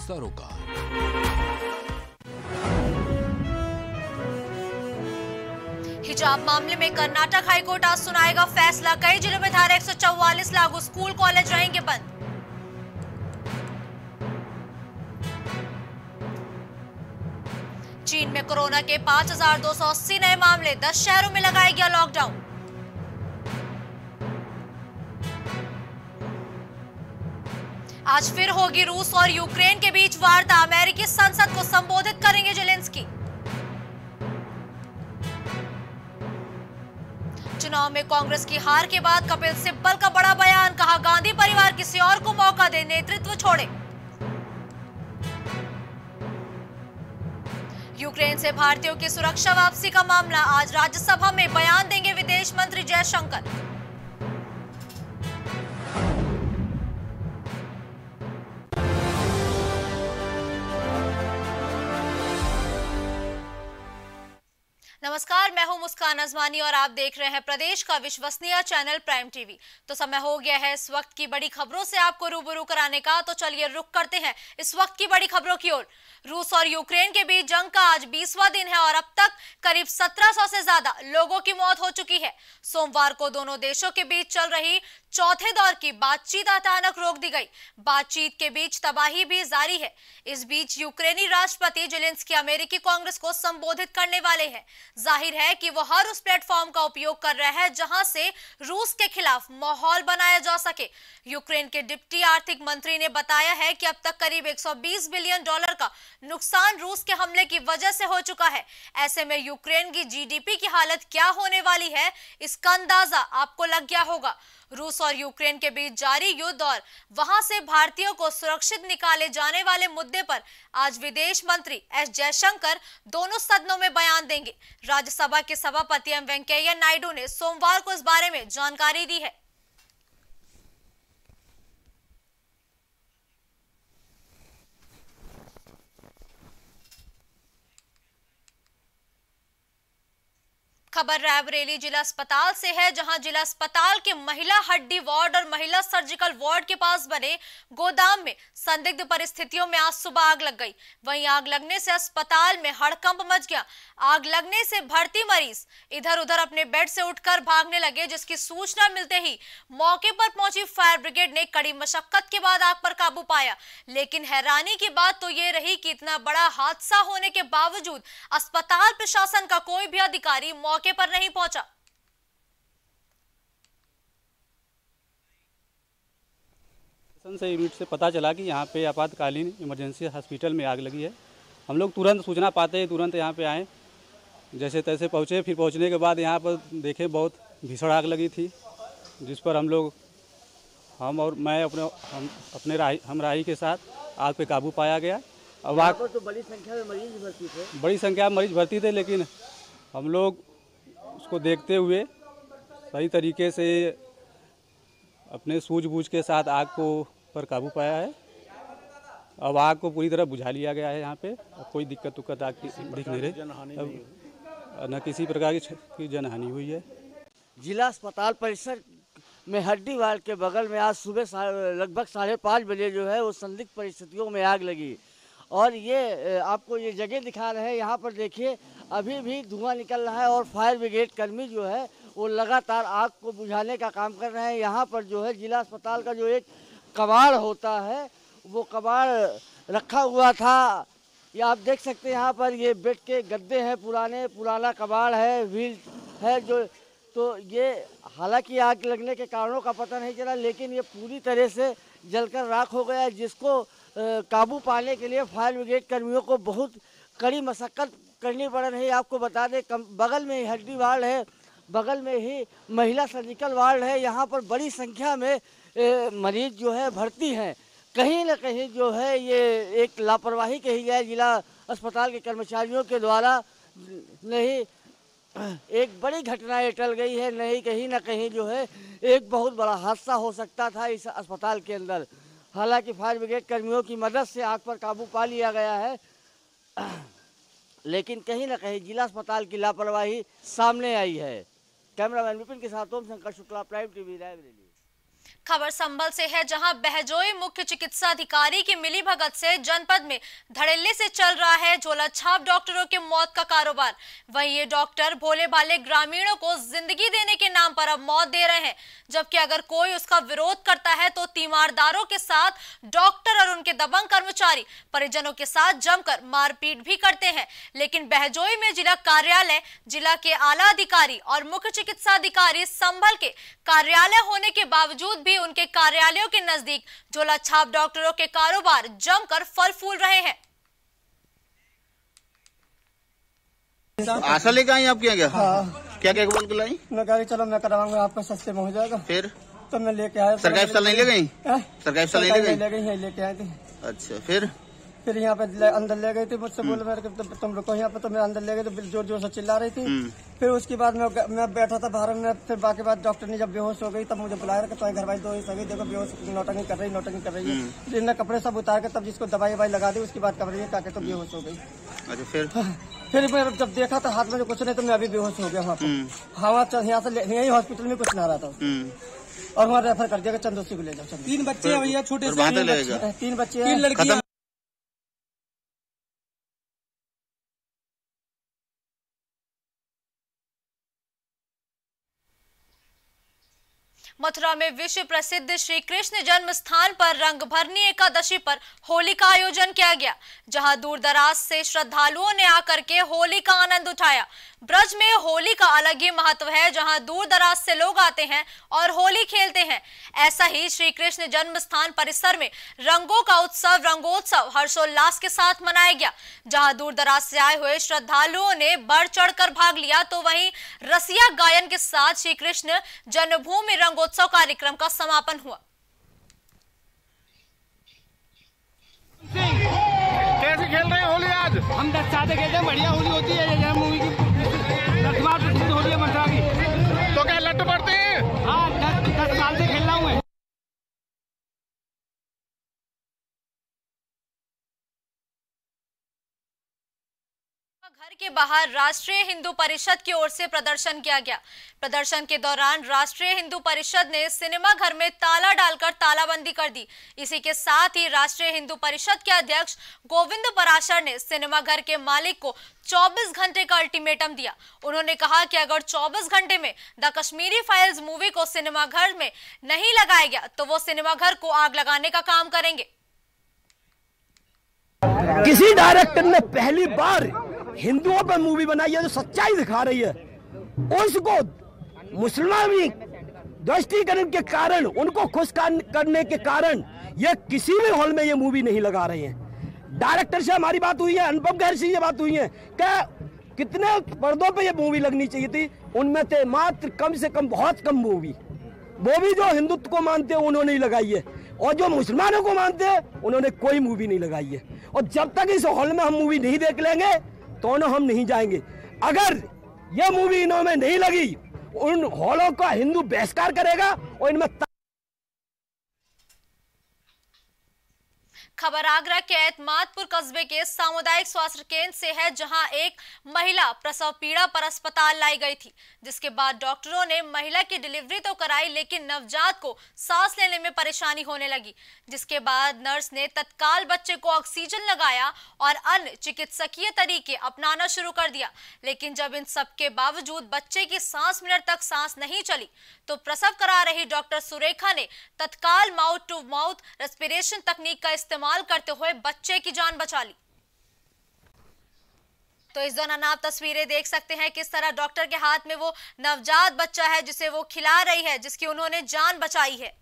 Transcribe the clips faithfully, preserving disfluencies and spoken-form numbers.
सरोकार। हिजाब मामले में कर्नाटक हाईकोर्ट आज सुनाएगा फैसला। कई जिलों में धारा एक सौ चौवालीस लागू, स्कूल कॉलेज रहेंगे बंद। चीन में कोरोना के पांच हजार दो सौ अस्सी नए मामले, दस शहरों में लगाया गया लॉकडाउन। आज फिर होगी रूस और यूक्रेन के बीच वार्ता, अमेरिकी संसद को संबोधित करेंगे जेलेंस्की। चुनाव में कांग्रेस की हार के बाद कपिल सिब्बल का बड़ा बयान, कहा गांधी परिवार किसी और को मौका दे, नेतृत्व छोड़े। यूक्रेन से भारतीयों की सुरक्षा वापसी का मामला, आज राज्यसभा में बयान देंगे विदेश मंत्री जयशंकर। नमस्कार, मैं हूं मुस्कान अजमानी और आप देख रहे हैं प्रदेश का विश्वसनीय चैनल प्राइम टीवी। तो समय हो गया है इस वक्त की बड़ी खबरों से आपको रूबरू कराने का, तो चलिए रुक करते हैं इस वक्त की बड़ी खबरों की ओर। रूस और यूक्रेन के बीच जंग का आज बीसवां दिन है और अब तक करीब सत्रह सौ से ज्यादा लोगों की मौत हो चुकी है। सोमवार को दोनों देशों के बीच चल रही चौथे दौर की बातचीत अचानक रोक दी गई। बातचीत के बीच तबाही भी जारी है। इस बीच यूक्रेनी राष्ट्रपति जेलेंस्की अमेरिकी कांग्रेस को संबोधित करने वाले हैं। जाहिर है कि वो हर उस प्लेटफॉर्म का उपयोग कर रहे हैं जहां से रूस के खिलाफ माहौल बनाया जा सके। यूक्रेन के डिप्टी आर्थिक मंत्री ने बताया है कि अब तक करीब एक सौ बीस बिलियन डॉलर का नुकसान रूस के हमले की वजह से हो चुका है। ऐसे में यूक्रेन की जीडीपी की हालत क्या होने वाली है, इसका अंदाजा आपको लग गया होगा। रूस और यूक्रेन के बीच जारी युद्ध और वहां से भारतीयों को सुरक्षित निकाले जाने वाले मुद्दे पर आज विदेश मंत्री एस जयशंकर दोनों सदनों में बयान देंगे। राज्यसभा के सभापति एम वेंकैया नायडू ने सोमवार को इस बारे में जानकारी दी है। खबर रायबरेली जिला अस्पताल से है, जहां जिला अस्पताल के महिला हड्डी वार्ड और महिला सर्जिकल वार्ड के पास बने गोदाम में संदिग्ध परिस्थितियों में आज सुबह आग लग गई। वहीं आग लगने से अस्पताल में हड़कंप मच गया। आग लगने से भर्ती मरीज इधर उधर अपने बेड से उठकर भागने लगे, जिसकी सूचना मिलते ही मौके पर पहुंची फायर ब्रिगेड ने कड़ी मशक्कत के बाद आग पर काबू पाया। लेकिन हैरानी की बात तो ये रही कि इतना बड़ा हादसा होने के बावजूद अस्पताल प्रशासन का कोई भी अधिकारी मौके पर नहीं पहुंचा। से यूनिट से पता चला कि यहाँ पे आपातकालीन इमरजेंसी हॉस्पिटल में आग लगी है। हम लोग तुरंत सूचना पाते ही तुरंत यहाँ पे आए, जैसे तैसे पहुँचे। फिर पहुँचने के बाद यहाँ पर देखे बहुत भीषण आग लगी थी, जिस पर हम लोग हम और मैं अपने हम अपने राही हम राही के साथ आग पे काबू पाया गया। अब आग तो बड़ी संख्या में मरीज भर्ती थे बड़ी संख्या में मरीज भर्ती थे, लेकिन हम लोग उसको देखते हुए सही तरीके से अपने सूझबूझ के साथ आग को पर काबू पाया है। अब आग को पूरी तरह बुझा लिया गया है। यहाँ पे अब कोई दिक्कत उक्कत आग की दिख नहीं रही, अब न किसी प्रकार की जनहानि हुई है। जिला अस्पताल परिसर में हड्डी वार्ड के बगल में आज सुबह लगभग साढ़े पाँच बजे जो है वो संदिग्ध परिस्थितियों में आग लगी। और ये आपको ये जगह दिखा रहे हैं, यहाँ पर देखिए अभी भी धुआं निकल रहा है और फायर ब्रिगेड कर्मी जो है वो लगातार आग को बुझाने का काम कर रहे हैं। यहाँ पर जो है जिला अस्पताल का जो एक कबाड़ होता है वो कबाड़ रखा हुआ था। ये आप देख सकते हैं, यहाँ पर ये बेड के गद्दे हैं, पुराने पुराना कबाड़ है, व्हील है जो, तो ये हालांकि आग लगने के कारणों का पता नहीं चला, लेकिन ये पूरी तरह से जलकर राख हो गया है, जिसको काबू पाने के लिए फायर ब्रिगेड कर्मियों को बहुत कड़ी मशक्कत करनी पड़ रही है। आपको बता दें कम बगल में ही हड्डी वार्ड है, बगल में ही महिला सर्जिकल वार्ड है। यहाँ पर बड़ी संख्या में ए, मरीज जो है भर्ती हैं। कहीं ना कहीं जो है ये एक लापरवाही कही जाए जिला अस्पताल के कर्मचारियों के द्वारा, नहीं एक बड़ी घटना ये टल गई है, नहीं कहीं ना कहीं जो है एक बहुत बड़ा हादसा हो सकता था इस अस्पताल के अंदर। हालांकि फायर ब्रिगेड कर्मियों की मदद से आग पर काबू पा लिया गया है, लेकिन कहीं ना कहीं जिला अस्पताल की लापरवाही सामने आई है। कैमरामैन विपिन के साथ ओम शंकर शुक्ला, प्राइम टीवी, रायबरेली। खबर संभल से है, जहां बहजोई मुख्य चिकित्सा अधिकारी की मिलीभगत से जनपद में धड़ल्ले से चल रहा है झोला छाप डॉक्टरों के मौत का कारोबार। वहीं ये डॉक्टर भोले भाले ग्रामीणों को जिंदगी देने के नाम पर अब मौत दे रहे हैं, जबकि अगर कोई उसका विरोध करता है तो तीमारदारों के साथ डॉक्टर और उनके दबंग कर्मचारी परिजनों के साथ जमकर मारपीट भी करते हैं। लेकिन बहजोई में जिला कार्यालय, जिला के आला अधिकारी और मुख्य चिकित्सा अधिकारी संभल के कार्यालय होने के बावजूद भी उनके कार्यालयों के नजदीक झोला छाप डॉक्टरों के कारोबार जमकर फल फूल रहे हैं। आशा लेकर आई आपके यहाँ क्या? हाँ। क्या क्या बोल के लाई? मैं कहा चलो मैं कराऊंगा, आपको सस्ते में हो जाएगा। फिर तो मैं लेके आया। सरकारी अस्पताल नहीं ले गई? सरकारी अस्पताल नहीं ले गई? ले गई है, लेके आए थे। अच्छा, फिर फिर यहाँ पे ले, अंदर ले गई थी, मुझसे बोले मेरे तो, तुम रुको यहाँ पे, तो मैं अंदर ले गई तो जोर जोर से चिल्ला रही थी। फिर उसके बाद मैं मैं बैठा था बाहर में। फिर बाकी बात डॉक्टर ने जब बेहोश हो गई तब मुझे बुलाया कि तुम्हारे घर वाली दो सही देखो बेहोश नौटंकी कर रही नौटंकी कर रही है। फिर मैं कपड़े सब उतार के तब जिसको दवाई ववाई लगा दी, उसके बाद कर रही है ताकि तो बेहोश हो गई। अच्छा, फिर फिर मैं जब देखा तो हाथ में कुछ नहीं, तो मैं अभी बेहोश हो गया वहाँ पर। हाँ, यहाँ से यही हॉस्पिटल में कुछ ना रहा था और वहाँ रेफर कर दिया चंदोसी को ले जाओ। तीन बच्चे हैं भैया, छोटे से तीन बच्चे, तीन लड़कियां। मथुरा में विश्व प्रसिद्ध श्री कृष्ण जन्म स्थान पर रंग भरनी एकादशी पर होली का आयोजन किया गया, जहां दूर दराज से श्रद्धालुओं ने आकर के होली का आनंद उठाया। ब्रज में होली का अलग ही महत्व है, जहां दूर दराज से लोग आते हैं और होली खेलते हैं। ऐसा ही श्री कृष्ण जन्म स्थान परिसर में रंगों का उत्सव रंगोत्सव हर्षोल्लास के साथ मनाया गया, जहां दूर दराज से आए हुए श्रद्धालुओं ने बढ़ चढ़कर भाग लिया, तो वहीं रसिया गायन के साथ श्री कृष्ण जन्मभूमि रंगोत्सव कार्यक्रम का समापन हुआ। कैसे खेल रहे हैं होली आज? हम दस साल से खेलते हैं, बढ़िया होली होती है। मूवी की प्रसिद्ध होली है मथुरा की। तो क्या लट्टू पड़ते हैं? हाँ, दस दस साल से खेल रहा हूँ मैं। घर के बाहर राष्ट्रीय हिंदू परिषद की ओर से प्रदर्शन किया गया। प्रदर्शन के दौरान राष्ट्रीय हिंदू परिषद ने सिनेमा घर में ताला डालकर तालाबंदी कर दी। इसी के साथ ही राष्ट्रीय हिंदू परिषद के अध्यक्ष गोविंद पराशर ने सिनेमा घर के मालिक को चौबीस घंटे का अल्टीमेटम दिया। उन्होंने कहा कि अगर चौबीस घंटे में द कश्मीरी फाइल्स मूवी को सिनेमा घर में नहीं लगाया गया तो वो सिनेमा घर को आग लगाने का काम करेंगे। किसी डायरेक्टर ने पहली बार हिंदुओं पर मूवी बनाई है जो सच्चाई दिखा रही है, उसको मुसलमान भी दृष्टिकरण के कारण, उनको खुश करने के कारण ये किसी भी हॉल में ये मूवी नहीं लगा रहे हैं। डायरेक्टर से हमारी बात हुई है, अनुपम खेर से ये बात हुई है कि कितने पर्दों पे ये मूवी लगनी चाहिए थी, उनमें से मात्र कम से कम बहुत कम मूवी वो भी जो हिंदुत्व को मानते हैं उन्होंने ही लगाई है, और जो मुसलमानों को मानते हैं उन्होंने कोई मूवी नहीं लगाई है। और जब तक इस हॉल में हम मूवी नहीं देख लेंगे तो न हम नहीं जाएंगे। अगर यह मूवी इन्होंने नहीं लगी, उन हॉलों का हिंदू बहिष्कार करेगा। और इनमें खबर आगरा के एतमादपुर कस्बे के सामुदायिक स्वास्थ्य केंद्र से है, जहां एक महिला प्रसव पीड़ा पर अस्पताल लाई गई थी, जिसके बाद डॉक्टरों ने महिला की डिलीवरी तो कराई, लेकिन नवजात को सांस लेने में परेशानी होने लगी, जिसके बाद नर्स ने तत्काल बच्चे को ऑक्सीजन लगाया और अन्य चिकित्सकीय तरीके अपनाना शुरू कर दिया। लेकिन जब इन सब के बावजूद बच्चे की सांस मिनट तक सांस नहीं चली तो प्रसव करा रही डॉक्टर सुरेखा ने तत्काल माउथ टू माउथ रेस्पिरेशन तकनीक का इस्तेमाल करते हुए बच्चे की जान बचा ली। तो इस दौरान आप तस्वीरें देख सकते हैं किस तरह डॉक्टर के हाथ में वो नवजात बच्चा है जिसे वो खिला रही है, जिसकी उन्होंने जान बचाई है।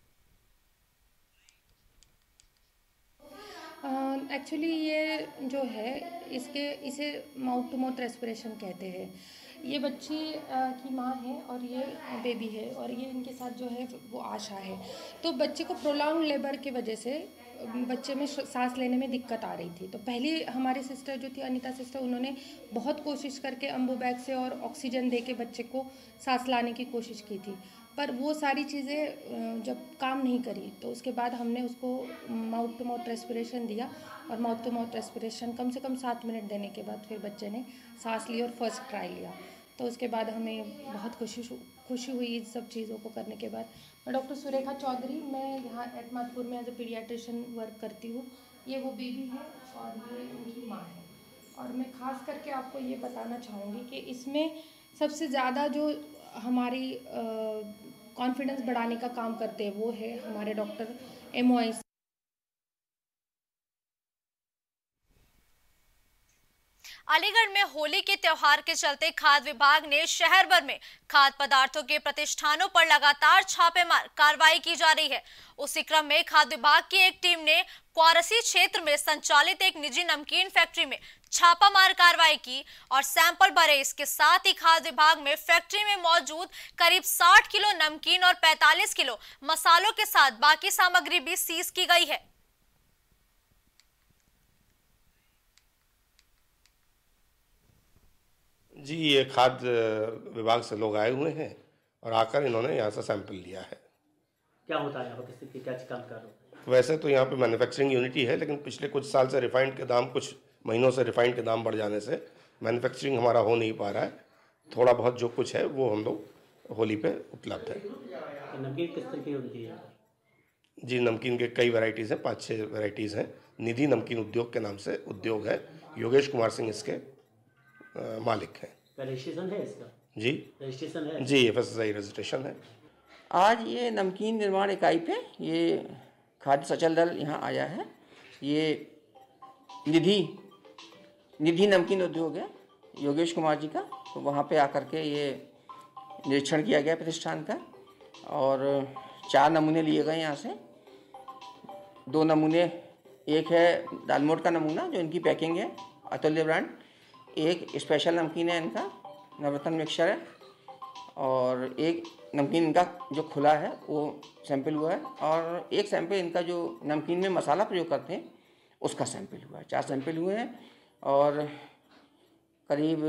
एक्चुअली uh, ये जो है इसके इसे माउथ टू माउथ रेस्पिरेशन कहते हैं। ये बच्ची uh, की माँ है और ये बेबी है और ये इनके साथ जो है वो आशा है। तो बच्चे को प्रोलॉन्ग लेबर की वजह से बच्चे में सांस लेने में दिक्कत आ रही थी। तो पहली हमारी सिस्टर जो थी अनीता सिस्टर, उन्होंने बहुत कोशिश करके अम्बू बैग से और ऑक्सीजन दे के बच्चे को सांस लाने की कोशिश की थी, पर वो सारी चीज़ें जब काम नहीं करी तो उसके बाद हमने उसको माउथ टू माउथ रेस्पिरेशन दिया और माउथ टू माउथ रेस्पिरेशन कम से कम सात मिनट देने के बाद फिर बच्चे ने सांस ली और फर्स्ट ट्राई लिया। तो उसके बाद हमें बहुत खुशी खुशी हुई इन सब चीज़ों को करने के बाद। मैं डॉक्टर सुरेखा चौधरी, मैं यहाँ एतमादपुर में एज ए पीडियाट्रिशियन वर्क करती हूँ। ये वो बेबी है और ये उनकी माँ है। और मैं ख़ास करके आपको ये बताना चाहूँगी कि इसमें सबसे ज़्यादा जो हमारी कॉन्फिडेंस बढ़ाने का काम करते हैं वो है हमारे doctor M O I. Aligarh में होली के त्योहार के चलते खाद्य विभाग ने शहर भर में खाद्य पदार्थों के प्रतिष्ठानों पर लगातार छापेमार कार्रवाई की जा रही है। उसी क्रम में खाद्य विभाग की एक टीम ने क्वारसी क्षेत्र में संचालित एक निजी नमकीन फैक्ट्री में छापामार कार्रवाई की और सैंपल भरे। इसके साथ ही खाद्य विभाग में फैक्ट्री में मौजूद करीब साठ किलो नमकीन और पैंतालीस किलो मसालों के साथ बाकी सामग्री भी सीज की गई है। जी, ये खाद्य विभाग से लोग आए हुए हैं और आकर इन्होंने यहाँ से सैंपल लिया है। क्या होता है यहाँ पर, किस क्या काम कर रहे हो? वैसे तो यहाँ पे मैन्युफैक्चरिंग यूनिट ही है, लेकिन पिछले कुछ साल से रिफाइंड के दाम, कुछ महीनों से रिफाइंड के दाम बढ़ जाने से मैन्युफैक्चरिंग हमारा हो नहीं पा रहा है। थोड़ा बहुत जो कुछ है वो हम लोग होली पे उपलब्ध है। नमकीन किस तरह की होती है? जी, नमकीन के कई वैरायटीज़ हैं, पाँच छः वैरायटीज़ हैं। निधि नमकीन उद्योग के नाम से उद्योग है, योगेश कुमार सिंह इसके आ, मालिक हैं। रजिस्ट्रेशन है इसका? जी, रजिस्ट्रेशन है। जी, F S S I registration है। आज ये नमकीन निर्माण इकाई पे ये खाद्य सचल दल यहाँ आया है। ये निधि निधि नमकीन उद्योग है योगेश कुमार जी का, तो वहाँ पे आकर के ये निरीक्षण किया गया प्रतिष्ठान का और चार नमूने लिए गए यहाँ से। दो नमूने, एक है दालमोट का नमूना जो इनकी पैकिंग है अतुल्य ब्रांड, एक स्पेशल नमकीन है इनका नवरत्न मिक्सचर है, और एक नमकीन इनका जो खुला है वो सैंपल हुआ है, और एक सैंपल इनका जो नमकीन में मसाला प्रयोग करते हैं उसका सैंपल हुआ है। चार सैंपल हुए हैं और करीब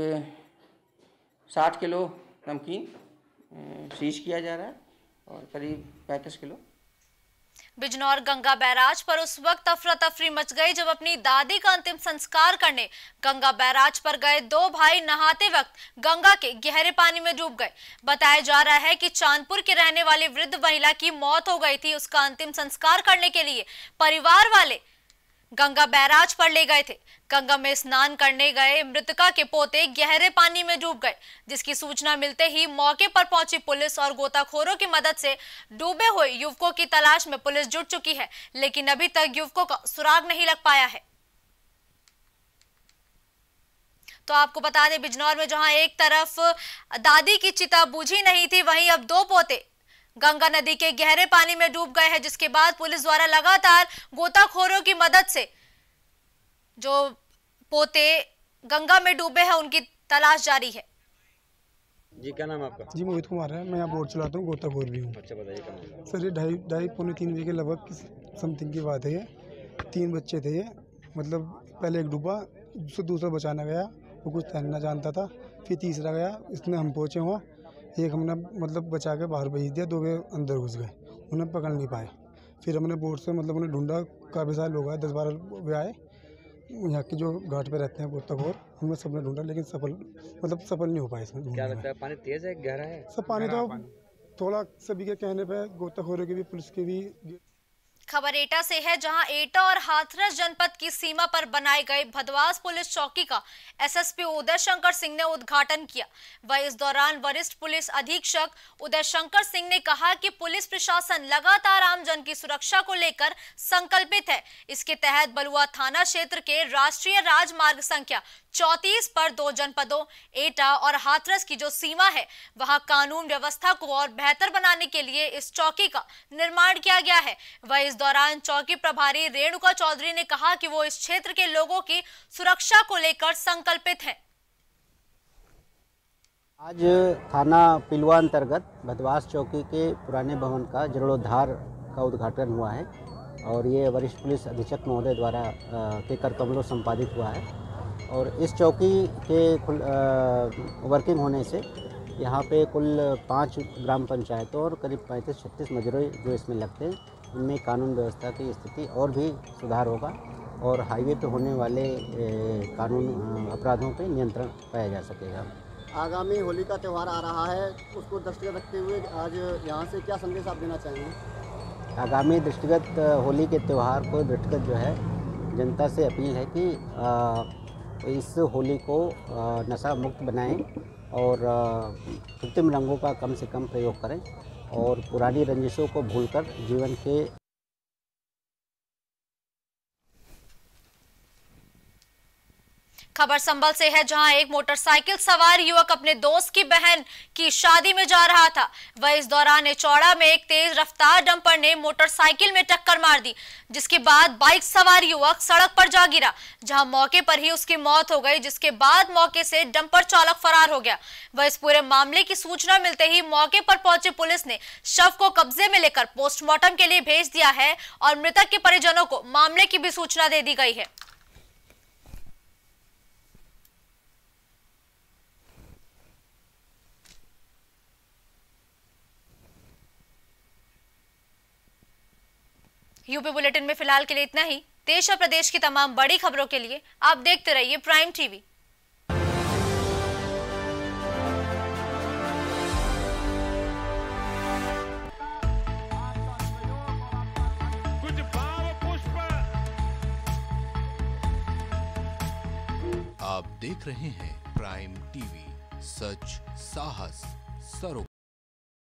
साठ किलो नमकीन सीज किया जा रहा है और करीब पैंतीस किलो। बिजनौर गंगा बैराज पर उस वक्त अफरा तफरी मच गई जब अपनी दादी का अंतिम संस्कार करने गंगा बैराज पर गए दो भाई नहाते वक्त गंगा के गहरे पानी में डूब गए। बताया जा रहा है कि चांदपुर के रहने वाली वृद्ध महिला की मौत हो गई थी। उसका अंतिम संस्कार करने के लिए परिवार वाले गंगा बैराज पर ले गए थे। गंगा में स्नान करने गए मृतका के पोते गहरे पानी में डूब गए, जिसकी सूचना मिलते ही मौके पर पहुंची पुलिस और गोताखोरों की मदद से डूबे हुए युवकों की तलाश में पुलिस जुट चुकी है, लेकिन अभी तक युवकों का सुराग नहीं लग पाया है। तो आपको बता दें, बिजनौर में जहां एक तरफ दादी की चिता बुझी नहीं थी, वहीं अब दो पोते गंगा नदी के गहरे पानी में डूब गए हैं, जिसके बाद पुलिस द्वारा लगातार गोताखोरों की मदद से जो पोते गंगा में डूबे हैं उनकी तलाश जारी है। जी, क्या नाम है आपका? जी, मोहित कुमार है। मैं यहाँ बोट चलाता हूँ, गोताखोर भी हूँ। अच्छा, बताइए क्या नाम है? सर, ये ढाई ढाई पौने तीन बजे के लगभग समथिंग की बात है। ये तीन बच्चे थे, ये मतलब पहले एक डूबा, उससे दूसरा बचाना गया, वो कुछ तैरना जानता था, फिर तीसरा गया, इसमें हम पहुँचे हुआ, एक हमने मतलब बचा के बाहर भेज दिया, दो वे अंदर घुस गए, उन्हें पकड़ नहीं पाए। फिर हमने बोट से मतलब उन्हें ढूंढा, काफ़ी सारे लोग आए, दस बारह वे आए, यहाँ के जो घाट पे रहते हैं गोताखोर, उनमें सबने ढूंढा, लेकिन सफल मतलब सफल नहीं हो पाए इसमें। क्या लगता है, पानी तेज है गहरा है? सब पानी तो थोड़ा सभी के कहने पे गोताखोरों के भी, पुलिस के भी। खबर एटा से है, जहां एटा और हाथरस जनपद की सीमा पर बनाए गए भदवास पुलिस चौकी का एसएसपी उदय शंकर सिंह ने उद्घाटन किया। वह इस दौरान वरिष्ठ पुलिस अधीक्षक उदय शंकर सिंह ने कहा कि पुलिस प्रशासन लगातार आम जन की सुरक्षा को लेकर संकल्पित है। इसके तहत बलुआ थाना क्षेत्र के राष्ट्रीय राजमार्ग संख्या चौंतीस पर दो जनपदों एटा और हाथरस की जो सीमा है, वहां कानून व्यवस्था को और बेहतर बनाने के लिए इस चौकी का निर्माण किया गया है। वह इस दौरान चौकी प्रभारी रेणुका चौधरी ने कहा कि वो इस क्षेत्र के लोगों की सुरक्षा को लेकर संकल्पित हैं। आज थाना पिलवा अंतर्गत भदवास चौकी के पुराने भवन का जीर्णोद्धार का उद्घाटन हुआ है और ये वरिष्ठ पुलिस अधीक्षक महोदय द्वारा के कर कमलों संपादित हुआ है। और इस चौकी के कुल वर्किंग होने से यहाँ पे कुल पाँच ग्राम पंचायतों और करीब पैंतीस छत्तीस मजरे जो इसमें लगते हैं, इनमें कानून व्यवस्था की स्थिति और भी सुधार होगा और हाईवे पे होने वाले कानून अपराधों पे नियंत्रण पाया जा सकेगा। आगामी होली का त्यौहार आ रहा है, उसको दृष्टिगत रखते हुए आज यहाँ से क्या संदेश आप देना चाहेंगे? आगामी दृष्टिगत होली के त्यौहार को दृष्टिगत जो है जनता से अपील है कि आ, इस होली को आ, नशा मुक्त बनाएं और कृत्रिम रंगों का कम से कम प्रयोग करें और पुरानी रंजिशों को भूलकर जीवन के खबर संभल से है, जहां एक मोटरसाइकिल सवार युवक अपने दोस्त की बहन की शादी में जा रहा था। वह इस दौरान चौड़ा में एक तेज रफ्तार डंपर ने मोटरसाइकिल में टक्कर मार दी, जिसके बाद बाइक सवार युवक सड़क पर जा गिरा, जहां मौके पर ही उसकी मौत हो गई। जिसके बाद मौके से डंपर चालक फरार हो गया। वह इस पूरे मामले की सूचना मिलते ही मौके पर पहुंची पुलिस ने शव को कब्जे में लेकर पोस्टमार्टम के लिए भेज दिया है और मृतक के परिजनों को मामले की भी सूचना दे दी गई है। यूपी बुलेटिन में फिलहाल के लिए इतना ही। देश और प्रदेश की तमाम बड़ी खबरों के लिए आप देखते रहिए प्राइम टीवी। कुछ भाव पुष्प। आप देख रहे हैं प्राइम टीवी, सच साहस सरोकार।